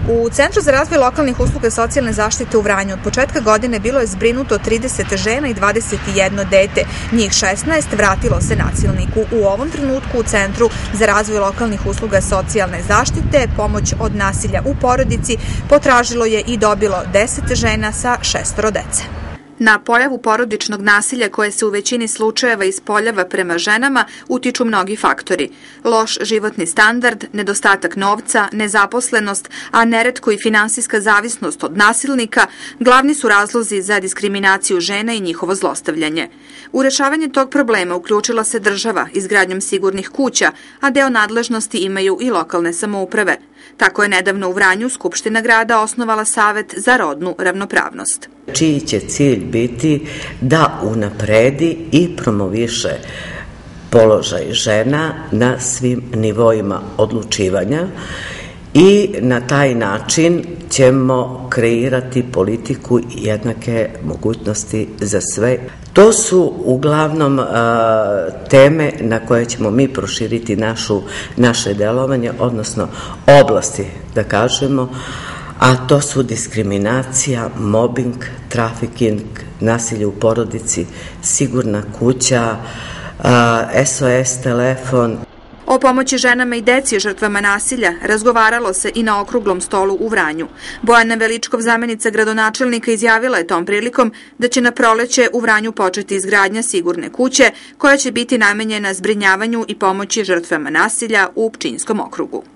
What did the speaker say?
U Centru za razvoj lokalnih usluga socijalne zaštite u Vranju od početka godine bilo je zbrinuto 30 žena i 21 dete. Njih 16 vratilo se nasilniku. U ovom trenutku u Centru za razvoj lokalnih usluga socijalne zaštite pomoć od nasilja u porodici potražilo je i dobilo 10 žena sa 6 dece. Na pojavu porodičnog nasilja koje se u većini slučajeva ispoljava prema ženama utiču mnogi faktori. Loš životni standard, nedostatak novca, nezaposlenost, a neretko i finansijska zavisnost od nasilnika glavni su razlozi za diskriminaciju žena i njihovo zlostavljanje. U rešavanje tog problema uključila se država izgradnjom sigurnih kuća, a deo nadležnosti imaju i lokalne samouprave. Tako je nedavno u Vranju Skupština grada osnovala Savet za rodnu ravnopravnost. Čiji će cilj biti da unapredi i promoviše položaj žena na svim nivoima odlučivanja i na taj način ćemo kreirati politiku jednake mogućnosti za sve. To su uglavnom teme na koje ćemo mi proširiti naše delovanje, odnosno oblasti, da kažemo, a to su diskriminacija, mobbing, trafiking, nasilje u porodici, sigurna kuća, SOS telefon. O pomoći ženama i deci žrtvama nasilja razgovaralo se i na okruglom stolu u Vranju. Bojana Veličkov, zamenica gradonačelnika, izjavila je tom prilikom da će na proleće u Vranju početi izgradnja sigurne kuće koja će biti namenjena zbrinjavanju i pomoći žrtvama nasilja u Pčinjskom okrugu.